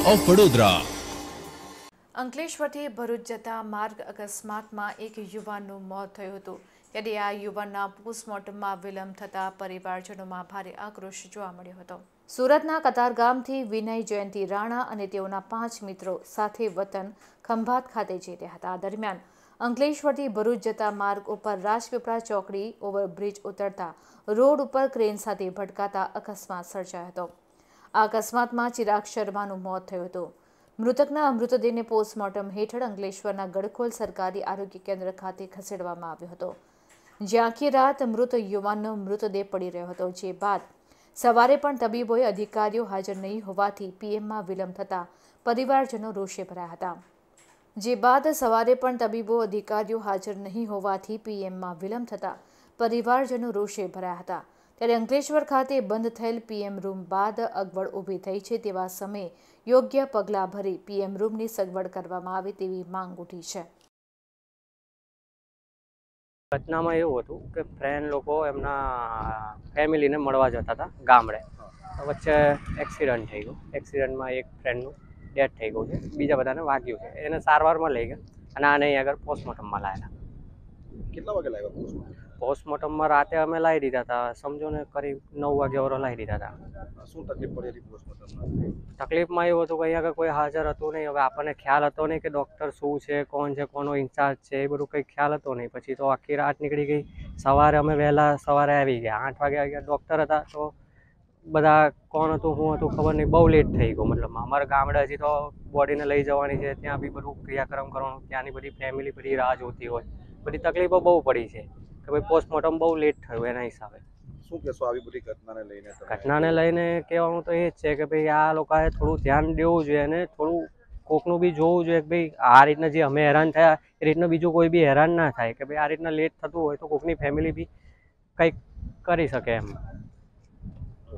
Of Vadodara. અંકલેશ્વરથી Bharuch જતા માર્ગ અકસ્માતમાં એક યુવાનનું મોત થયું હતું, ત્યારે આ યુવાનના પોસ્ટમોર્ટમમાં વિલંબ થતા પરિવારજનોમાં ભારે આક્રોશ જોવા મળ્યો હતો। સુરતના કતારગામથી વિનય જયંતિ રાણા અને તેઓના 5 મિત્રો સાથે વતન ખંભાત ખાતે જઈ રહ્યા હતા। આ દરમિયાન અંકલેશ્વરથી ભરૂચ જતા માર્ગ ઉપર રાજપીપળા ચોકડી ઓવરબ્રિજ ઉતરતા રોડ ઉપર ક્રેન સાથે ભટકાતા અકસ્માત સર્જાયો હતો। આ અકસ્માતમાં ચિરાગ શર્માનું મોત થયું હતું। મૃતકના મૃતદેહને પોસ્ટમોર્ટમ હેઠળ અંકલેશ્વરના ગડખોલ સરકારી આરોગ્ય કેન્દ્ર ખાતે ખસેડવામાં આવ્યો હતો, જ્યાં આખી રાત મૃત યુવાનનો મૃતદેહ પડી રહ્યો હતો। જે બાદ સવારે પણ તબીબોએ અધિકારીઓ હાજર નહીં હોવાથી પીએમમાં વિલંબ થતાં પરિવારજનો રોષે ભરાયા હતા। ત્યારે અંકલેશ્વર ખાતે બંધ થયેલ પીએમ રૂમ બાદ અગવડ ઊભી થઈ છે, તેવા સમયે યોગ્ય પગલાં ભરી પીએમ રૂમની સગવડ કરવામાં આવે તેવી માંગ ઉઠી છે। ઘટનામાં એવું હતું કે ફ્રેન્ડ લોકો એમના ફેમિલીને મળવા જતા હતા ગામડે, વચ્ચે એક્સિડન્ટ થઈ ગયું। એક્સિડન્ટમાં એક ફ્રેન્ડનું ડેથ થઈ ગયું છે, બીજા બધાને વાગ્યું છે। એને સારવારમાં લઈ ગયા અને આને અહીં આગળ પોસ્ટમોર્ટમમાં લાવ્યા। કેટલા વાગે લાવ્યા પોસ્ટમોર્ટમ? પોસ્ટમોર્ટમમાં રાતે અમે લાવી દીધા હતા, સમજો ને કરીબ 9 વાગે ઓરો લાવી દીધા હતા। શું તકલીફ પડી હતી પોસ્ટમોર્ટમમાં? તકલીફમાં એવું હતું કે અહીંયા આગળ કોઈ હાજર હતું નહીં। હવે આપણને ખ્યાલ હતો નહીં કે ડૉક્ટર શું છે, કોણ છે, કોનો ઇન્ચાર્જ છે, એ બધું કંઈ ખ્યાલ હતો નહીં। પછી તો આખી રાત નીકળી ગઈ। સવારે અમે વહેલા સવારે આવી ગયા, 8 વાગે આવ્યા। ડૉક્ટર હતા તો બધા કોણ હતું શું હતું ખબર નહીં, બહુ લેટ થઈ ગયું। મતલબ અમારા ગામડે હજી તો બોડીને લઈ જવાની છે, ત્યાં બી બધું ક્રિયાક્રમ કરવાનું, ત્યાંની બધી ફેમિલી બધી રાહ જોતી હોય, બધી તકલીફો બહુ પડી છે કે ભાઈ પોસ્ટમોર્ટમ બહુ લેટ થયું એના હિસાબે। શું કહેશો આવી બધી ઘટનાને લઈને? ઘટનાને લઈને કહેવાનું તો એ જ છે કે ભાઈ આ લોકોએ થોડું ધ્યાન દેવું જોઈએ અને થોડું કોકનું બી જોવું જોઈએ કે ભાઈ આ રીતના જે અમે હેરાન થયા એ રીતના બીજું કોઈ બી હેરાન ના થાય, કે ભાઈ આ રીતના લેટ થતું હોય તો કોકની ફેમિલી બી કંઈક કરી શકે એમ।